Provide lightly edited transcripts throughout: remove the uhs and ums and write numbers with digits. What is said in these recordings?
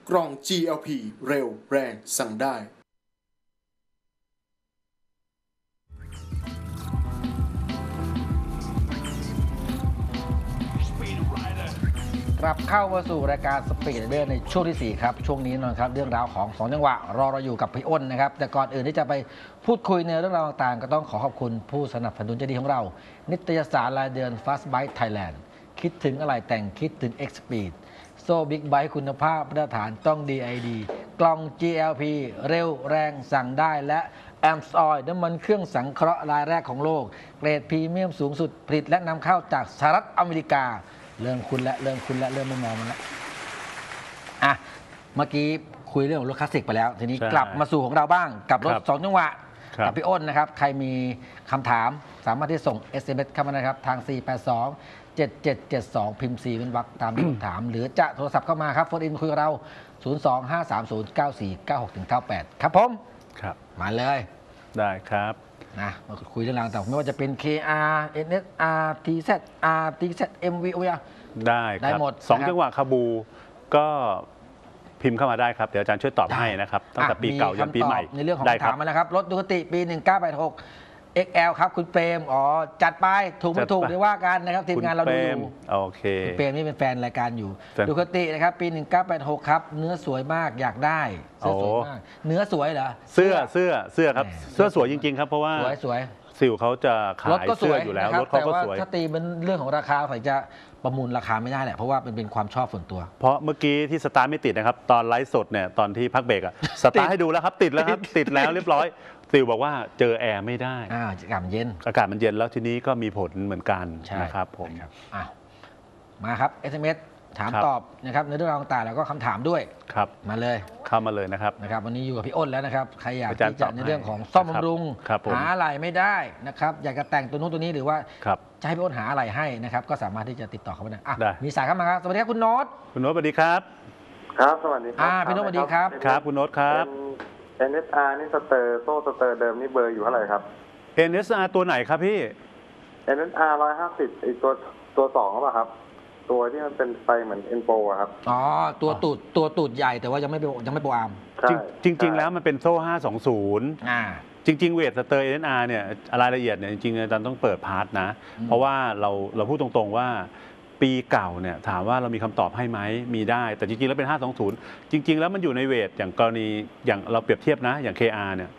กล่อง GLP เร็วแรงสั่งได้กลับเข้ามาสู่รายการสปีดเดอร์ในช่วงที่ 4 ครับช่วงนี้นะครับเรื่องราวของ2จังหวะรอเราอยู่กับพี่อ้นนะครับแต่ก่อนอื่นที่จะไปพูดคุยในเรื่องราวต่างๆก็ต้องขอบคุณผู้สนับสนุนใจดีของเรานิตยสารรายเดือน Fast Bike Thailand คิดถึงอะไรแต่งคิดถึง X-Speed โซ่บิ๊กไบค์คุณภาพมาตรฐานต้อง DID กล่อง GLP เร็วแรงสั่งได้และแอมส์ออยล์น้ำมันเครื่องสังเคราะห์รายแรกของโลกเกรดพรีเมียมสูงสุดผลิตและนำเข้าจากสหรัฐอเมริกาเริ่มไม่มองมันแล้วอ่ะเมื่อกี้คุยเรื่องของรถคลาสสิกไปแล้วทีนี้กลับมาสู่ของเราบ้างกับรถ2จังหวะกับพี่อ้นนะครับใครมีคำถามสามารถที่ส่ง SMS เข้ามานะครับทาง 482-7772 พิมพ์ 4 เป็นวรรคตามที่ผมถามหรือจะโทรศัพท์เข้ามาครับโฟนอินคุยกับเรา 025309496-98 ครับผมครับมาเลยได้ครับนะมาคุยเรื่องราวต่างไม่ว่าจะเป็น KR NSR TZR TZ MV ได้ครับหมด 2จังหวะคาบูก็พิมพ์เข้ามาได้ครับเดี๋ยวอาจารย์ช่วยตอบให้นะครับตั้งแต่ปีเก่ายันปีใหม่ในเรื่องของคำถามมาแล้วครับรถดูคติปี 1986 XL ครับคุณเปรมจัดไปถูกไม่ถูกเดี๋ยวว่ากันนะครับทีมงานเราดูอยู่โอเคคุณเปรมนี่เป็นแฟนรายการอยู่ดูคตินะครับปี 1986 ครับเนื้อสวยมากอยากได้เสื้อสวยมากเนื้อสวยเหรอเสื้อครับเสื้อสวยจริงๆครับเพราะว่าสวยซิลเขาจะขายเสื้ออยู่แล้วรถเขาก็สวยถ้าตีเป็นเรื่องของราคาใส่จะประมูลราคาไม่ได้แหละเพราะว่าเป็นความชอบส่วนตัวเพราะเมื่อกี้ที่สตาร์ทไม่ติดนะครับตอนไลฟ์สดเนี่ยตอนที่พักเบรกอะสตาร์ทให้ดูแล้วครับติดแล้วครับติดแล้วเรียบร้อยซิลบอกว่าเจอแอร์ไม่ได้อากาศมันเย็นแล้วทีนี้ก็มีผลเหมือนกันนะครับผมมาครับ SMS ถามตอบนะครับในเรื่องราวต่างๆแล้วก็คำถามด้วยครับมาเลยเข้ามาเลยนะครับวันนี้อยู่กับพี่อ้นแล้วนะครับใครอยากที่จะในเรื่องของซ่อมบำรุงหาอะไรไม่ได้นะครับอยากจะแต่งตัวนู้นตัวนี้หรือว่าจะให้พี่อ้นหาอะไรให้นะครับก็สามารถที่จะติดต่อเขาได้มีสายเข้ามาครับสวัสดีครับคุณโน้ตสวัสดีครับครับสวัสดีครับพี่โน้ตสวัสดีครับครับคุณโน้ตครับ NSR นี่สเตอร์เดิมนี่เบอร์อยู่เท่าไหร่ครับ NSR ตัวไหนครับพี่ NSR 150อีกตัว2หรือเปล่าครับตัวที่มันเป็นไฟเหมือน Enpo ครับตัวตูดใหญ่แต่ว่ายังไม่โปรอาร์มจริงแล้วมันเป็นโซ่520จริงๆเวทสเตอร์ NSR เนี่ยรายละเอียดเนี่ยจริงๆอาจารย์ต้องเปิดพาร์ทนะเพราะว่าเราพูดตรงๆว่าปีเก่าเนี่ยถามว่าเรามีคำตอบให้ไหมมีได้แต่จริงๆแล้วเป็น520จริงๆแล้วมันอยู่ในเวทอย่างกรณีอย่างเราเปรียบเทียบนะอย่าง KR เนี่ย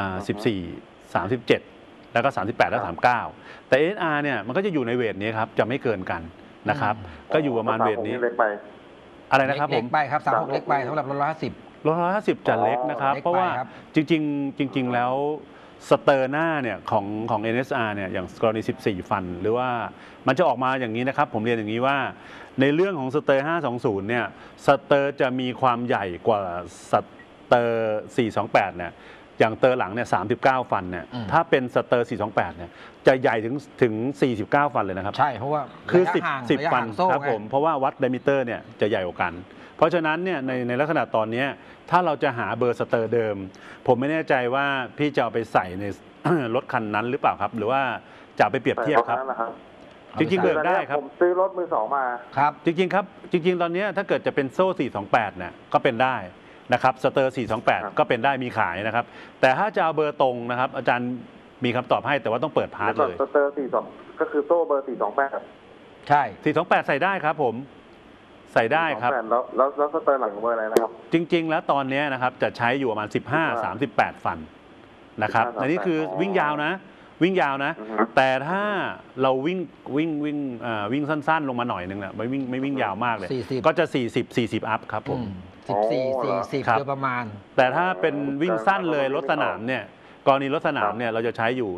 14 37แล้วก็38และ39แต่ NSR เนี่ยมันก็จะอยู่ในเวทนี้ครับจะไม่เกินกันนะครับก็อยู่ประมาณเวทนี้อะไรนะครับผมเล็กไปครับ36เล็กไปสำหรับ 150จะเล็กนะครับเพราะว่าจริงแล้วสเตอร์หน้าเนี่ยของ NSR เนี่ยอย่างกรณี14ฟันหรือว่ามันจะออกมาอย่างนี้นะครับผมเรียนอย่างนี้ว่าในเรื่องของสเตอร์520เนี่ยสเตอร์จะมีความใหญ่กว่าสเตอร์428เนี่ยอย่างเตอร์หลังเนี่ย39ฟันเนี่ยถ้าเป็นสเตอร์428เนี่ยจะใหญ่ถึง49ฟันเลยนะครับใช่เพราะว่าคือ10ฟันครับผมเพราะว่าวัดไดมิเตอร์เนี่ยจะใหญ่กว่ากันเพราะฉะนั้นเนี่ยในลักษณะตอนนี้ถ้าเราจะหาเบอร์สเตอร์เดิมผมไม่แน่ใจว่าพี่จะเอาไปใส่ในรถคันนั้นหรือเปล่าครับหรือว่าจะไปเปรียบเทียบครับจริงๆเบิกได้ครับผมซื้อรถมือ2มาครับจริงๆครับจริงๆตอนนี้ถ้าเกิดจะเป็นโซ่428เนี่ยก็เป็นได้นะครับสเตอร์428ก็เป็นได้มีขายนะครับแต่ถ้าจะเอาเบอร์ตรงนะครับอาจารย์มีคำตอบให้แต่ว่าต้องเปิดพาร์ทเลยสเตอร์42ก็คือโซ่เบอร์428 ใช่ 428ใส่ได้ครับผมใส่ได้ครับแล้วสเตอร์หลังเบอร์อะไรนะครับจริงๆแล้วตอนนี้นะครับจะใช้อยู่ประมาณ15-38ฟันนะครับอันนี้คือวิ่งยาวนะแต่ถ้าเราวิ่งสั้นๆลงมาหน่อยนึงนะไม่วิ่งยาวมากเลยก็จะ40อัพครับผม 40โดยประมาณแต่ถ้าเป็นวิ่งสั้นเลยรถสนามเนี่ยกรณีรถสนามเนี่ยเราจะใช้อยู่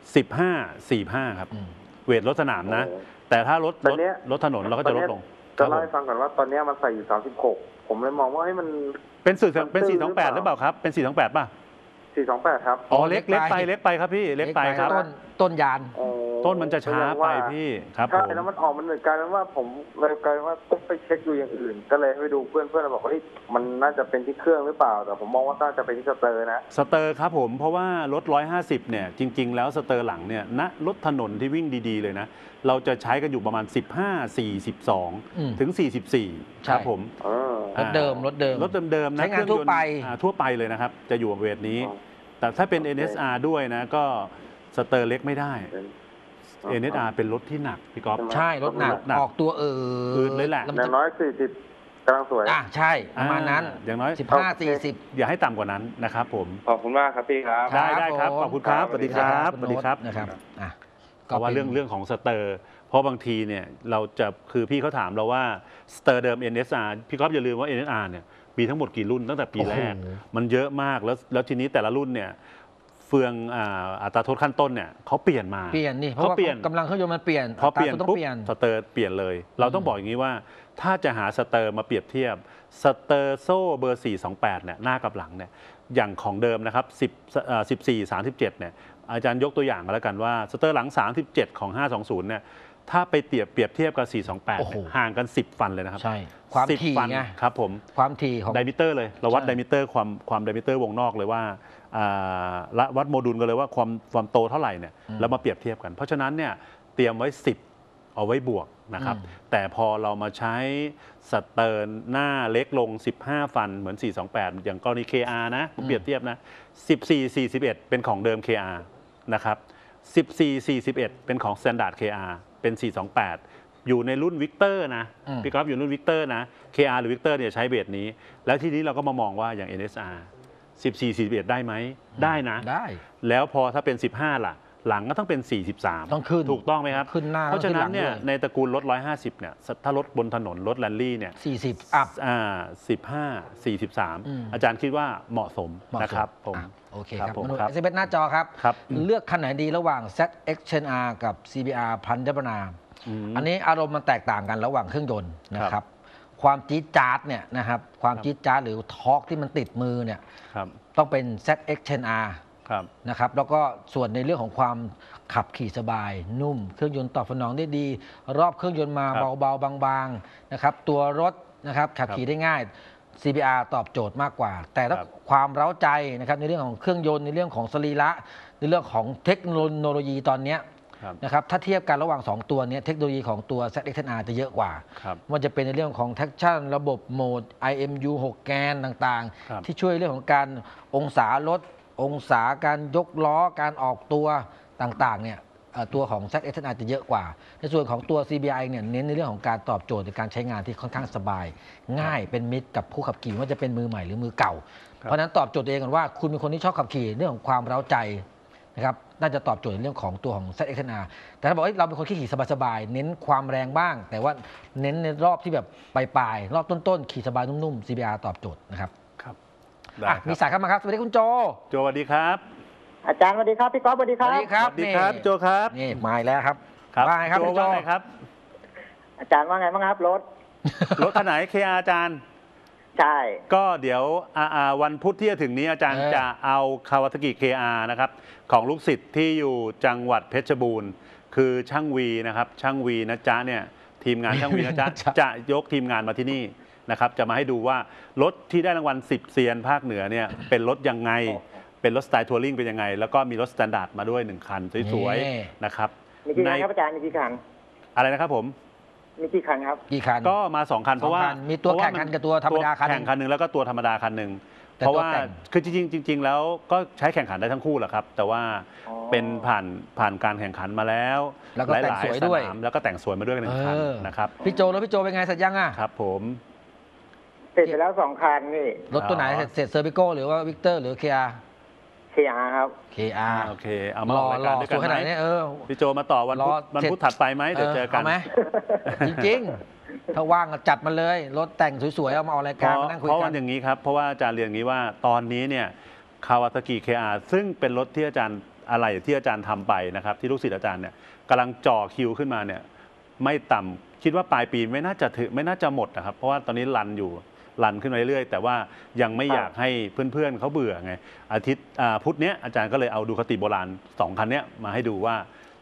15-45ครับเวทรถสนามนะแต่ถ้ารถถนนเราก็จะลดลงจะเล่าให้ฟังก่อนว่าตอนนี้มันใส่อยู่36ผมเลยมองว่าให้มันเป็น428หรือเปล่าครับเป็น428ป่ะ 428ครับเล็กไปครับพี่เล็กไปครับต้นยานต้นมันจะช้าไปพี่ครับผมใช่แล้วมันออกมันเหมือนกันว่าผมเลยกลายว่าต้องไปเช็คดูอย่างอื่น ก็เลยไปดูเพื่อนบอกว่ามันน่าจะเป็นที่เครื่องหรือเปล่าแต่ผมมองว่าน่าจะเป็นที่สเตอร์นะสเตอร์ครับผมเพราะว่ารถ150เนี่ยจริงๆแล้วสเตอร์หลังเนี่ยณรถถนนที่วิ่งดีๆเลยนะเราจะใช้กันอยู่ประมาณ15-42ถึง44ครับผมรถเดิมรถเดิมนะใช้งานทั่วไปทั่วไปเลยนะครับจะอยู่เวทนี้แต่ถ้าเป็น NSR ด้วยนะก็สเตอร์เล็กไม่ได้ NSR เป็นรถที่หนักพี่ก๊อฟใช่รถหนักออกตัวเลยแหละอย่างน้อย40กำลังสวยใช่ประมาณนั้นอย่างน้อย 15-40 อย่าให้ต่ำกว่านั้นนะครับผมขอบคุณมากครับพี่ครับได้ครับขอบคุณครับสวัสดีครับสวัสดีครับนะครับเพราะว่าเรื่องของสเตอร์เพราะบางทีเนี่ยเราจะคือพี่เขาถามเราว่าสเตอร์เดิม NSR พี่ก๊อฟอย่าลืมว่า NSR เนี่ยมีทั้งหมดกี่รุ่นตั้งแต่ปีแรกมันเยอะมากแล้วทีนี้แต่ละรุ่นเนี่ยเฟืองอัตราโทษขั้นต้นเนี่ยเขาเปลี่ยนมานี่เพราะว่ากำลังเครื่องยนต์มันเปลี่ยนพอเปลี่ยนปุ๊บสเตอร์เปลี่ยนเลยเราต้องบอกอย่างนี้ว่าถ้าจะหาสเตอร์มาเปรียบเทียบสเตอร์โซ่เบอร์428เนี่ยหน้ากับหลังเนี่ยอย่างของเดิมนะครับ14-37เนี่ยอาจารย์ยกตัวอย่างกันแล้วกันว่าสเตอร์หลัง37ของ520เนี่ยถ้าไปเปรียบเทียบกับ428ห่างกัน10ฟันเลยนะครับใช่ความถี่ไงครับผมความถี่ของไดมิเตอร์เลยเราวัดไดมิเตอร์ความไดมิเตอร์วงนอกเลยว่าวัดโมดูลกันเลยว่าความโตเท่าไหร่เนี่ยแล้วมาเปรียบเทียบกันเพราะฉะนั้นเนี่ยเตรียมไว้10เอาไว้บวกนะครับแต่พอเรามาใช้สเตอร์หน้าเล็กลง15ฟันเหมือน428อย่างกรณี KR นะผมเปรียบเทียบนะ14-41เป็นของเดิม KR นะครับ14-41เป็นของ Standard KR เป็น428อยู่ในรุ่นวิกเตอร์นะพี่ก๊อฟอยู่รุ่นวิกเตอร์นะ KR หรือวิกเตอร์เนี่ยใช้เบสนี้แล้วทีนี้เราก็มามองว่าอย่าง NSR 14-41ได้ไหมได้นะได้แล้วพอถ้าเป็น15ล่ะหลังก็ต้องเป็น43 ต้องขึ้นถูกต้องไหมครับขึ้นหน้าเพราะฉะนั้นเนี่ยในตระกูลรถ150เนี่ยถ้ารถบนถนนรถแรลลี่เนี่ย 40อัพ 15-43อาจารย์คิดว่าเหมาะสมนะครับผมโอเคครับมนุษย์ SMS หน้าจอครับเลือกคันไหนดีระหว่าง ZX-10R กับ CBR พันธบนาอันนี้อารมณ์มันแตกต่างกันระหว่างเครื่องยนต์นะครับความจี๊ดจ๊าดเนี่ยนะครับความจี๊ดจ๊าดหรือทอร์กที่มันติดมือเนี่ยต้องเป็น ZX-10R นะครับแล้วก็ส่วนในเรื่องของความขับขี่สบายนุ่มเครื่องยนต์ตอบสนองได้ดีรอบเครื่องยนต์มาเบาๆบางๆนะครับตัวรถนะครับขับขี่ได้ง่าย CBR ตอบโจทย์มากกว่าแต่ถ้าความเร้าใจนะครับในเรื่องของเครื่องยนต์ในเรื่องของสรีระในเรื่องของเทคโนโลยีตอนนี้นะครับถ้าเทียบกันระหว่าง2ตัวนี้เทคโนโลยีของตัว ZX-10R จะเยอะกว่ามันจะเป็นในเรื่องของ traction ระบบโหมด IMU 6 แกนต่างๆที่ช่วยเรื่องของการองศารถองศาการยกล้อการออกตัวต่างๆเนี่ยตัวของ ZX-10R จะเยอะกว่าในส่วนของตัว CBR เนี่ยเน้นในเรื่องของการตอบโจทย์ในการใช้งานที่ค่อนข้างสบายง่ายเป็นมิตรกับผู้ขับขี่ว่าจะเป็นมือใหม่หรือมือเก่าเพราะนั้นตอบโจทย์เองกันว่าคุณเป็นคนที่ชอบขับขี่เรื่องของความเร้าใจนะครับน่าจะตอบโจทย์ในเรื่องของตัวของ ZX-10R แต่ถ้าบอกว่าเราเป็นคนขี่สบายๆเน้นความแรงบ้างแต่ว่าเน้นในรอบที่แบบปลายๆรอบต้นๆขี่สบายนุ่มๆ CBR ตอบโจทย์นะครับมีสายเข้ามาครับสวัสดีคุณโจสวัสดีครับอาจารย์สวัสดีครับพี่ก๊อฟสวัสดีครับสวัสดีครับโจครับนี่มาแล้วครับว่าไงครับโจว่าไงครับอาจารย์ว่าไงบ้างครับรถคันไหน KR อาจารย์ใช่ก็เดี๋ยววันพุธที่จะถึงนี้อาจารย์จะเอาคาวาซากิ KR นะครับของลูกศิษย์ที่อยู่จังหวัดเพชรบูรณ์คือช่างวีนะครับช่างวีนะจ๊ะเนี่ยทีมงานช่างวีนะจ๊ะจะยกทีมงานมาที่นี่นะครับจะมาให้ดูว่ารถที่ได้รางวัล10เซียนภาคเหนือเนี่ยเป็นรถยังไงเป็นรถสไตล์ทัวริงเป็นยังไงแล้วก็มีรถสแตนดาร์ดมาด้วย1คันสวยๆนะครับมีกี่คันครับอาจารย์มีกี่คันอะไรนะครับผมมีกี่คันครับกี่คันก็มา2คันเพราะว่ามีตัวแข่งคันกับตัวธรรมดาคันแข่งคันนึงแล้วก็ตัวธรรมดาคันนึงเพราะว่าคือจริงแล้วก็ใช้แข่งขันได้ทั้งคู่แหละครับแต่ว่าเป็นผ่านการแข่งขันมาแล้วหลายๆสนามแล้วก็แต่งสวยมาด้วย1คันนะครับพี่โจแล้วพี่โจเป็นไงเสร็จยังอ่ะครับผมเสร็จไปแล้ว2คันนี่รถตัวไหนเสร็จเซอร์บิโก้หรือว่าวิกเตอร์หรือ KR KR ครับ KR โอเคเอามาออกรายการด้วยกันไหมพี่โจมาต่อวันพุธถัดไปไหมเดี๋ยวเจอกันไหมจริงๆถ้าว่างจัดมาเลยรถแต่งสวยๆเอามาออกรายการมานั่งคุยกันเพราะวันอย่างนี้ครับเพราะว่าอาจารย์เรียนอย่างนี้ว่าตอนนี้เนี่ยคาวาซากิ KR ซึ่งเป็นรถที่อาจารย์อะไรที่อาจารย์ทำไปนะครับที่ลูกศิษย์อาจารย์เนี่ยกำลังจ่อคิวขึ้นมาเนี่ยไม่ต่ำคิดว่าปลายปีไม่น่าจะหมดนะครับเพราะว่าตอนนี้รันขึ้นมาเรื่อยๆแต่ว่ายังไม่อยากให้เพื่อนๆเขาเบื่อไงอาทิตย์พุธเนี้ยอาจารย์ก็เลยเอาดูคติโบราณ2คันเนี้ยมาให้ดูว่า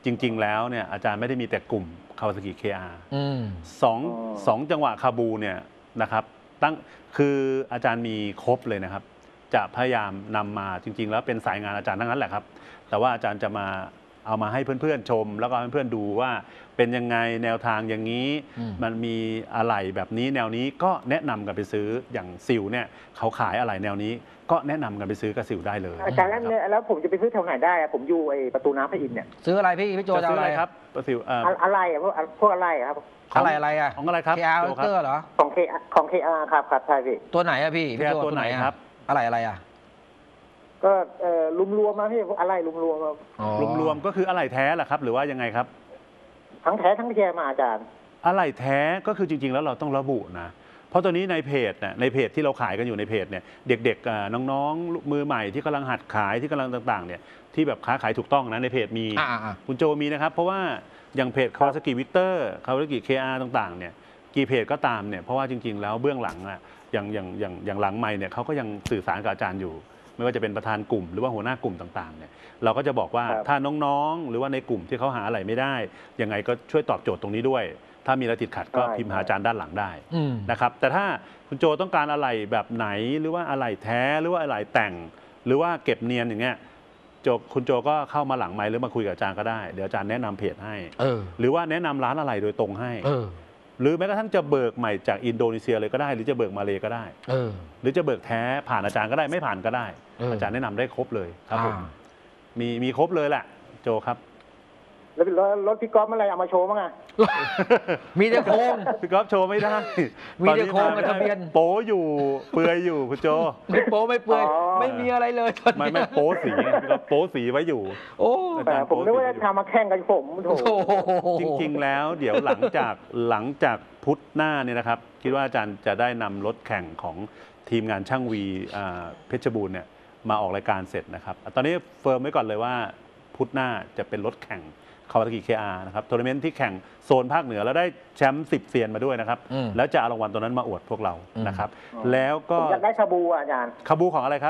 จริงๆแล้วเนี่ยอาจารย์ไม่ได้มีแต่กลุ่ม Kawasaki KR สองจังหวะคาบูเนี่ยนะครับคืออาจารย์มีครบเลยนะครับจะพยายามนำมาจริงๆแล้วเป็นสายงานอาจารย์ทั้งนั้นแหละครับแต่ว่าอาจารย์จะมาเอามาให้เพื่อนๆชมแล้วก็ให้เพื่อนๆดูว่าเป็นยังไงแนวทางอย่างนี้มันมีอะไหล่แบบนี้แนวนี้ก็แนะนำกันไปซื้ออย่างซิลเนี่ยเขาขายอะไหล่แนวนี้ก็แนะนำกันไปซื้อกับซิลได้เลยอาจารย์แล้วผมจะไปซื้อแถวไหนได้ผมอยู่ไอ้ประตูน้ำพระอินทร์เนี่ยซื้ออะไรพี่โจจะซื้ออะไรครับซิลอะไรพวกอะไรครับอะไรอะของอะไรครับ KR เตอร์เหรอของ KR ครับใช่พี่ตัวไหนอะพี่โจตัวไหนครับอะไรอะก็รวมๆมาพี่อะไรรวมๆรวมก็คืออะไหล่แท้แหละครับหรือว่ายังไงครับทั้งแท้ทั้งแท้มาอาจารย์อะไหล่แท้ก็คือจริงๆแล้วเราต้องระบุนะเพราะตัวนี้ในเพจที่เราขายกันอยู่ในเพจเนี่ยเด็กๆน้องๆมือใหม่ที่กำลังหัดขายที่กำลังต่างๆเนี่ยที่แบบค้าขายถูกต้องนะในเพจมีคุณโจมีนะครับเพราะว่าอย่างเพจ Kawasaki Victor Kawasaki KR ต่างๆเนี่ยกี่เพจก็ตามเนี่ยเพราะว่าจริงๆแล้วเบื้องหลังอย่างหลังไมค์เนี่ยเขาก็ยังสื่อสารกับอาจารย์อยู่ไม่ว่าจะเป็นประธานกลุ่มหรือว่าหัวหน้ากลุ่มต่างๆเนี่ยเราก็จะบอกว่าถ้าน้องๆหรือว่าในกลุ่มที่เขาหาอะไรไม่ได้ยังไงก็ช่วยตอบโจทย์ตรงนี้ด้วยถ้ามีอะไรติดขัดก็พิมพ์หาอาจารย์ด้านหลังได้นะครับแต่ถ้าคุณโจต้องการอะไรแบบไหนหรือว่าอะไรแท้หรือว่าอะไรแต่งหรือว่าเก็บเนียนอย่างเงี้ยคุณโจก็เข้ามาหลังไมค์หรือมาคุยกับอาจารย์ก็ได้เดี๋ยวอาจารย์แนะนำเพจให้หรือว่าแนะนำร้านอะไรโดยตรงให้หรือแม้กระทั่งจะเบิกใหม่จากอินโดนีเซียเลยก็ได้หรือจะเบิกมาเลก็ได้หรือจะเบิกแท้ผ่านอาจารย์ก็ได้ไม่ผ่านก็ได้อาจารย์แนะนำได้ครบเลยครับผมมีครบเลยแหละโจครับแล้วรถพี่ก๊อฟอะไรเอามาโชว์มั้งอ่ะมีแต่โครงพี่ก๊อฟโชว์ไม่ได้มีแต่โครงกับทะเบียนโป๊อยู่เปื่อยอยู่คุณโจไม่โป๊ไม่เปื่อยไม่มีอะไรเลยไม่โป๊สีพี่ก๊อฟโป๊สีไว้อยู่โอ้แต่ผมนึกว่าจะทำมาแข่งกันผมโถจริงๆแล้วเดี๋ยวหลังจากพุธหน้าเนี่ยนะครับคิดว่าอาจารย์จะได้นำรถแข่งของทีมงานช่างวีเพชรบูรณ์เนี่ยมาออกรายการเสร็จนะครับตอนนี้เฟิร์มไว้ก่อนเลยว่าพุธหน้าจะเป็นรถแข่งKawasaki KR นะครับทัวร์นาเมนต์ที่แข่งโซนภาคเหนือแล้วได้แชมป์10 เซียนมาด้วยนะครับแล้วจะเอารางวัลตัวนั้นมาอวดพวกเรานะครับแล้วก็อยากได้คาบูอาจารย์คาบูของอะไรครับ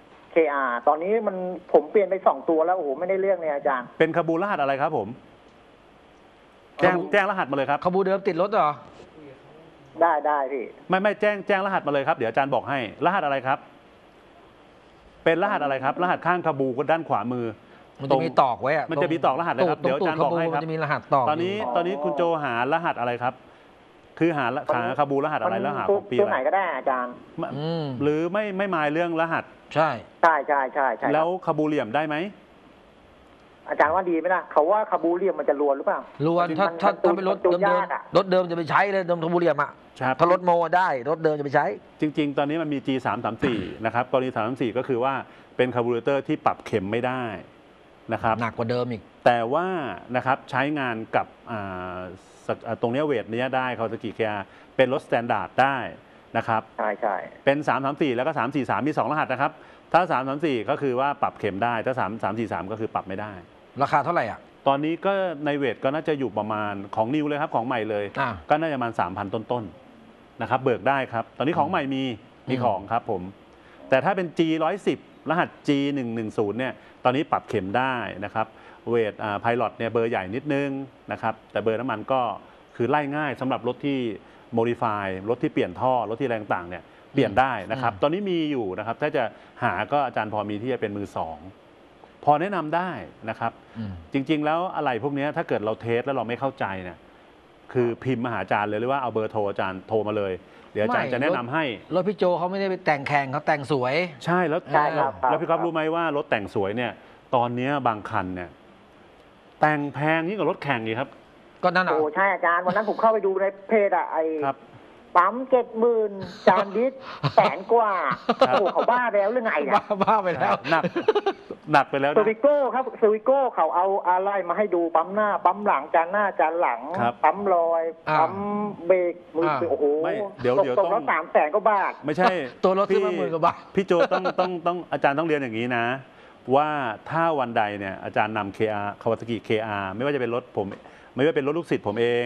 KR ตอนนี้ผมเปลี่ยนไป2ตัวแล้วโอ้โหไม่ได้เรื่องเลยอาจารย์เป็นคาบูรหัสอะไรครับผมแจ้งรหัสมาเลยครับคาบูเดิมติดรถเหรอได้พี่ไม่แจ้งรหัสมาเลยครับเดี๋ยวอาจารย์บอกให้รหัสอะไรครับเป็นรหัสอะไรครับรหัสข้างคาบูด้านขวามือมันจะมีตอกไว้อะมันจะมีตอกรหัสเลยครับเดี๋ยวอาจารย์บอกให้ครับมันจะมีรหัสตอกตอนนี้คุณโจหารหัสอะไรครับคือหาคาบูรหัสอะไรแล้วหาของปีอะไรตัวไหนก็ได้อาจารย์หรือไม่หมายเรื่องรหัสใช่แล้วคาบูเหลี่ยมได้ไหมอาจารย์ว่าดีไหมล่ะเขาว่าคาบูเหลี่ยมมันจะรวนหรือเปล่ารวนถ้าเป็นรถเดิมจะไปใช้เลยเดิมคาบูเหลี่ยมอ่ะถ้ารถโมได้รถเดิมจะไปใช้จริงๆตอนนี้มันมี G334 นะครับกรณี334ก็คือว่าเป็นคาบูเรเตอร์ที่ปรับเข็มไม่ได้นะครับหนักกว่าเดิมอีกแต่ว่านะครับใช้งานกับตรงนี้เวทนี้ได้Kawasaki KRเป็นรถสแตนดาร์ดได้นะครับใช่เป็น334แล้วก็343มี2รหัสนะครับถ้า334ก็คือว่าปรับเข็มได้ถ้า343ก็คือปรับไม่ได้ราคาเท่าไหร่อ่ะตอนนี้ก็ในเวทก็น่าจะอยู่ประมาณของนิวเลยครับของใหม่เลยก็น่าจะประมาณ 3,000 ต้นๆนะครับเบิกได้ครับตอนนี้ของใหม่มีของครับผมแต่ถ้าเป็น G110 รหัส G110 เนี่ยตอนนี้ปรับเข็มได้นะครับเวทไพลอตเนี่ยเบอร์ใหญ่นิดนึงนะครับแต่เบอร์น้ำมันก็คือไล่ง่ายสำหรับรถที่โมดิฟายรถที่เปลี่ยนท่อรถที่แรงต่างเนี่ยเปลี่ยนได้นะครับตอนนี้มีอยู่นะครับถ้าจะหาก็อาจารย์พอมีที่จะเป็นมือ2พอแนะนำได้นะครับจริงๆแล้วอะไรพวกนี้ถ้าเกิดเราเทสแล้วเราไม่เข้าใจเนี่ยคือพิมพ์มาหาอาจารย์เลยหรือว่าเอาเบอร์โทรอาจารย์โทรมาเลยเดี๋ยวอาจารย์จะแนะนำให้รถพี่โจเขาไม่ได้ไปแต่งแข่งเขาแต่งสวยใช่แล้วพี่ครับรู้ไหมว่ารถแต่งสวยเนี่ยตอนนี้บางคันเนี่ยแต่งแพงยิ่งกว่ารถแข่งอีกครับก็นั่นโอ้ใช่อาจารย์วันนั้นผมเข้าไปดูในเพจไอ้ปั๊ม70,000จานดิส100,000 กว่าโอ้เขาบ้าแล้วหรือไงเนี่ยบ้าไปแล้วหนักไปแล้วสวิโก้ครับสวิโก้เขาเอาอะไรมาให้ดูปั๊มหน้าปั๊มหลังจานหน้าจานหลังปั๊มลอยปั๊มเบรกมือโอ้โหเดี๋ยวต้องแล้ว300,000 กว่าบาทไม่ใช่ตัวรถซื้อมา10,000 กว่าบาทพี่โจต้องอาจารย์ต้องเรียนอย่างนี้นะว่าถ้าวันใดเนี่ยอาจารย์นำ KR Kawasaki KR ไม่ว่าจะเป็นรถผมไม่ว่าเป็นรถลูกศิษย์ผมเอง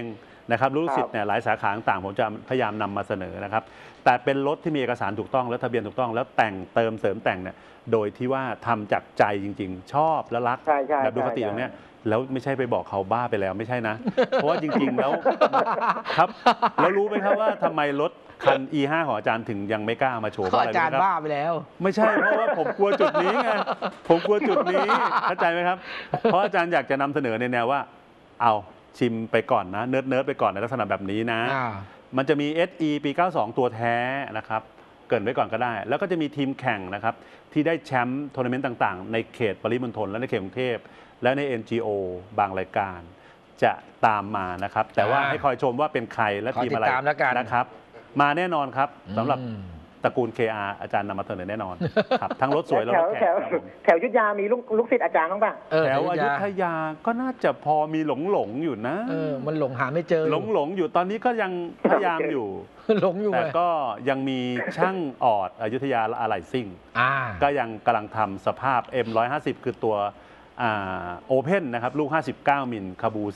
นะครับลูกศิษย์เนี่ยหลายสาขาต่างๆผมจะพยายามนำมาเสนอนะครับแต่เป็นรถที่มีเอกสารถูกต้องและทะเบียนถูกต้องแล้วแต่งเติมเสริมแต่งเนี่ยโดยที่ว่าทำจากใจจริงๆ ชอบและรักแบบดูคติตรงเนี้ยแล้วไม่ใช่ไปบอกเขาบ้าไปแล้วไม่ใช่นะ เพราะว่าจริงๆแล้วครับแล้วรู้ไหมครับว่าทำไมรถคัน E5 ของอาจารย์ถึงยังไม่กล้ามาโชว์เพราะอาจารย์บ้าไปแล้วไม่ใช่เพราะว่าผมกลัวจุดนี้ไงผมกลัวจุดนี้เข้าใจไหมครับเพราะอาจารย์อยากจะนำเสนอในแนวว่าเอาชิมไปก่อนนะเนิร์ดไปก่อนในลักษณะแบบนี้นะมันจะมี SE ปี 92 ตัวแท้นะครับเกินไว้ก่อนก็ได้ แล้วก็จะมีทีมแข่งนะครับที่ได้แชมป์ทัวร์นาเมนต์ต่างๆในเขตปริมณฑลและในเขตกรุงเทพและใน NGO บางรายการจะตามมานะครับแต่ว่าให้คอยชมว่าเป็นใครและทีมอะไรนะครับมาแน่นอนครับสำหรับตระกูล KR อาจารย์นำมาเสนอแน่นอนครับทั้งรถสวยแล้วรถแข่งแถวอยุธยามีลูกศิษย์อาจารย์บ้างป่ะแถวอยุธยาก็น่าจะพอมีหลงอยู่นะมันหลงหาไม่เจอหลงอยู่ตอนนี้ก็ยังพยายามอยู่หลงอยู่แต่ก็ยังมีช่างออดอยุธยาอะไหล่ซิ่งก็ยังกำลังทำสภาพ M150 คือตัวโอเพ่นนะครับลูก59มิลคาบู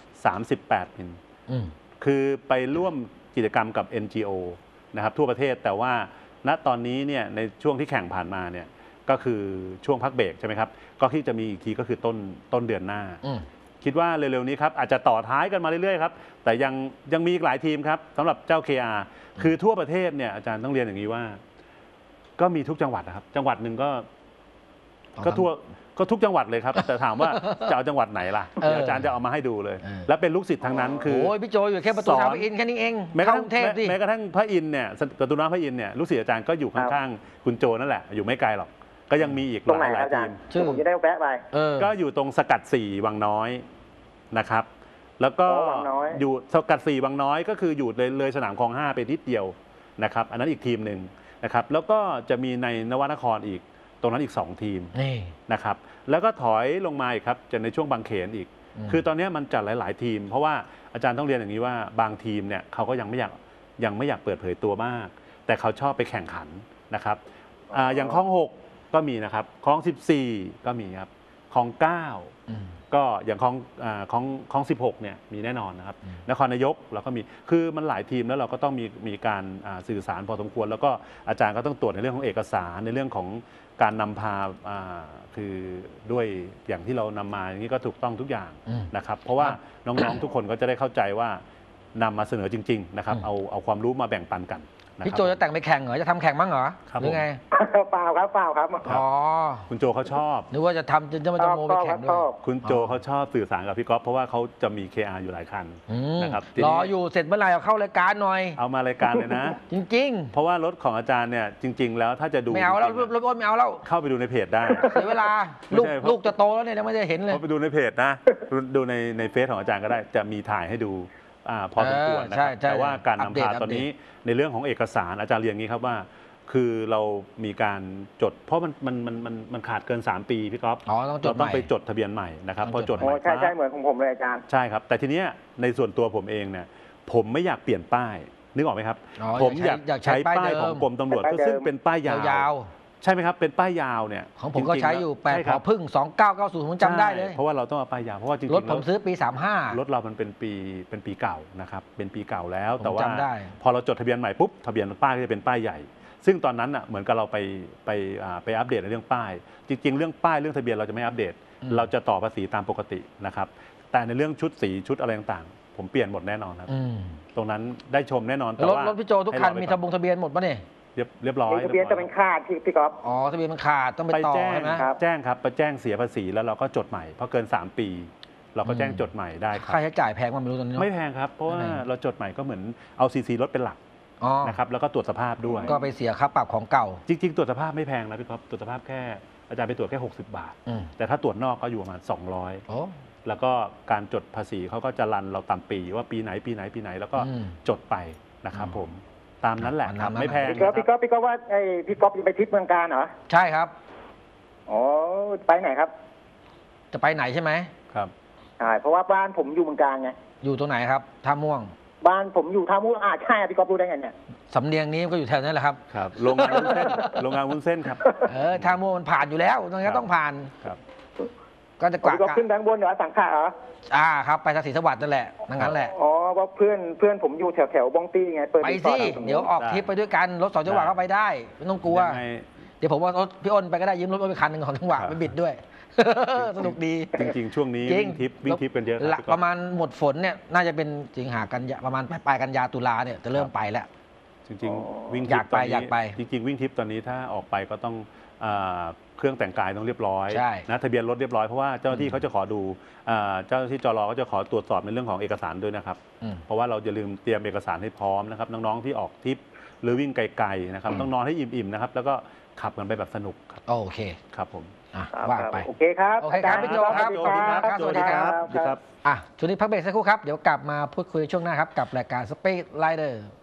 38มิลคือไปร่วมกิจกรรมกับ NGO นะครับทั่วประเทศแต่ว่าณตอนนี้เนี่ยในช่วงที่แข่งผ่านมาเนี่ยก็คือช่วงพักเบรกใช่ไหมครับก็ที่จะมีอีกทีก็คือต้นเดือนหน้าคิดว่าเร็วๆนี้ครับอาจจะต่อท้ายกันมาเรื่อยๆครับแต่ยังมีอีกหลายทีมครับสำหรับเจ้า KR คือทั่วประเทศเนี่ยอาจารย์ต้องเรียนอย่างนี้ว่าก็มีทุกจังหวัดนะครับจังหวัดหนึ่งก็ทุกจังหวัดเลยครับแต่ถามว่าจะเอาจังหวัดไหนล่ะอาจารย์จะเอามาให้ดูเลยแล้วเป็นลูกศิษย์ทั้งนั้นคือโอ้ยพี่โจอยู่แค่ประตูน้ำพระอินทร์แค่นี้เองแม้กระทั่งพระอินทร์เนี่ยประตูน้ำพระอินทร์เนี่ยลูกศิษย์อาจารย์ก็อยู่ข้างๆคุณโจนั่นแหละอยู่ไม่ไกลหรอกก็ยังมีอีกหลายทีมผมจะได้แวะไปก็อยู่ตรงสกัด4วังน้อยนะครับแล้วก็อยู่สกัด4วังน้อยก็คืออยู่เลยสนามคลอง5ไปนิดเดียวนะครับอันนั้นอีกทีมหนึ่งนะครับแล้วก็จะมีในนวนครอีกตรงนั้นอีก2ทีมนะครับแล้วก็ถอยลงมาอีกครับจะในช่วงบางเขนอีกคือตอนนี้มันจัดหลายๆทีมเพราะว่าอาจารย์ต้องเรียนอย่างนี้ว่าบางทีมเนี่ยเขาก็ยังไม่อยากเปิดเผยตัวมากแต่เขาชอบไปแข่งขันนะครับอย่างคลอง6ก็มีนะครับคลอง14ก็มีครับคลอง9ก็อย่างคลอง16เนี่ยมีแน่นอนนะครับนครนายกเราก็มีคือมันหลายทีมแล้วเราก็ต้องมีการสื่อสารพอสมควรแล้วก็อาจารย์ก็ต้องตรวจในเรื่องของเอกสารในเรื่องของการนำพาคือด้วยอย่างที่เรานำมาอย่างนี้ก็ถูกต้องทุกอย่างนะครับเพราะว่าน้องๆทุกคนก็จะได้เข้าใจว่านำมาเสนอจริงๆนะครับเอาความรู้มาแบ่งปันกันพี่โจจะแต่งไปแข่งเหรอจะทำแข่งมั้งเหรอหรือไงเปล่าครับอ๋อคุณโจเขาชอบนึกว่าจะทำจะมาโมไปแข่งด้วยคุณโจเขาชอบสื่อสารกับพี่ก๊อฟเพราะว่าเขาจะมี KR อยู่หลายคันนะครับรออยู่เสร็จเมื่อไหร่เอาเข้ารายการหน่อยเอามารายการเลยนะจริงๆเพราะว่ารถของอาจารย์เนี่ยจริงๆแล้วถ้าจะดูไม่เอาแล้วรถอ้นไม่เอาแล้วเข้าไปดูในเพจได้เสียเวลาลูกจะโตแล้วเนี่ยยังไม่ได้เห็นเลยไปดูในเพจนะดูในเฟซของอาจารย์ก็ได้จะมีถ่ายให้ดูพอสมควรนะครับแต่ว่าการนำพาตอนนี้ในเรื่องของเอกสารอาจารย์เรียนงี้ครับว่าคือเรามีการจดเพราะมันขาดเกิน3ปีพี่ก๊อฟเราต้องไปจดทะเบียนใหม่นะครับพอจดใหม่ใช่เหมือนของผมเลยอาจารย์ใช่ครับแต่ทีเนี้ยในส่วนตัวผมเองเนี่ยผมไม่อยากเปลี่ยนป้ายนึกออกไหมครับผมอยากใช้ป้ายของกรมตำรวจซึ่งเป็นป้ายยาวใช่ไหมครับเป็นป้ายยาวเนี่ยของผมก็ใช้อยู่8ผอพึ่ง2990ผมจำได้เลยเพราะว่าเราต้องเอาป้ายยาวเพราะว่าจริงๆรถผมซื้อปี35 รถเรามันเป็นปีเก่านะครับเป็นปีเก่าแล้วแต่ว่าพอเราจดทะเบียนใหม่ปุ๊บทะเบียนป้ายก็จะเป็นป้ายใหญ่ซึ่งตอนนั้นอ่ะเหมือนกับเราไปอัปเดตในเรื่องป้ายจริงๆเรื่องป้ายเรื่องทะเบียนเราจะไม่อัปเดตเราจะต่อภาษีตามปกตินะครับแต่ในเรื่องชุดสีชุดอะไรต่างๆผมเปลี่ยนหมดแน่นอนครับตรงนั้นได้ชมแน่นอนแต่ว่ารถพี่โจทุกคันมีทะเบียนหมดป่ะเนี่ยเรียบร้อยทะเบียนจะเป็นขาดพี่ก๊อฟอ๋อทะเบียนมันขาดต้องไปต่อใช่ไหมแจ้งครับไปแจ้งเสียภาษีแล้วเราก็จดใหม่พอเกิน3ปีเราก็แจ้งจดใหม่ได้ครับค่าใช้จ่ายแพงมั้ยไม่รู้ตอนนี้ไม่แพงครับเพราะว่าเราจดใหม่ก็เหมือนเอาซีรถเป็นหลักนะครับแล้วก็ตรวจสภาพด้วยก็ไปเสียค่าปรับของเก่าจริงๆตรวจสภาพไม่แพงนะพี่ก๊อฟตรวจสภาพแค่อาจารย์ไปตรวจแค่60 บาทแต่ถ้าตรวจนอกก็อยู่ประมาณ200แล้วก็การจดภาษีเขาก็จะรันเราตามปีว่าปีไหนแล้วก็จดไปนะครับผมตามนั้นแหละไม่แพงพี่ก๊อฟว่าพี่ก๊อฟจะไปทริปเมืองการเหรอใช่ครับอ๋อไปไหนครับจะไปไหนใช่ไหมครับใช่เพราะว่าบ้านผมอยู่เมืองการไงอยู่ตรงไหนครับท่าม่วงบ้านผมอยู่ท่าม่วงใช่พี่ก๊อฟรู้ได้ไงเนี่ยสำเนียงนี้ก็อยู่แถวนั้นแหละครับครับโรงงานวุ้นเส้นครับท่าม่วงมันผ่านอยู่แล้วตรงนี้ต้องผ่านครับก็จะก็ขึ้นแบงค์บนเหรอสังขะเหรอครับไปทางศรีสวัสดิ์นั่นแหละนั้นแหละอ๋อว่าเพื่อนผมอยู่แถวบ้องตี้ไงเปิดไปสิเดี๋ยวออกทริปไปด้วยกันรถ2 จังหวะก็ไปได้ไม่ต้องกลัวเดี๋ยวผมว่ารถพี่อ้นไปก็ได้ยืมรถไปคันหนึ่งของจังหวะไปบิดด้วยสนุกดีจริงๆช่วงนี้วิ่งทริปกันเยอะประมาณหมดฝนเนี่ยน่าจะเป็นสิงหากันยาประมาณปลายกันยาตุลาเนี่ยจะเริ่มไปแล้วจริงๆวิ่งทริปอยากไปจริงๆวิ่งทริปตอนนี้ถ้าออกไปก็ต้องเครื่องแต่งกายต้องเรียบร้อยนะทะเบียนรถเรียบร้อยเพราะว่าเจ้าหน้าที่เขาจะขอดูเจ้าหน้าที่จร.ก็จะขอตรวจสอบในเรื่องของเอกสารด้วยนะครับเพราะว่าเราจะลืมเตรียมเอกสารให้พร้อมนะครับน้องๆที่ออกทริปหรือวิ่งไกลๆนะครับต้องนอนให้อิ่มๆนะครับแล้วก็ขับกันไปแบบสนุกครับโอเคครับผมว่าไปโอเคครับพี่โจครับสวัสดีครับช่วงนี้พักเบรกสักครู่ครับเดี๋ยวกลับมาพูดคุยช่วงหน้าครับกับรายการ Speed Rider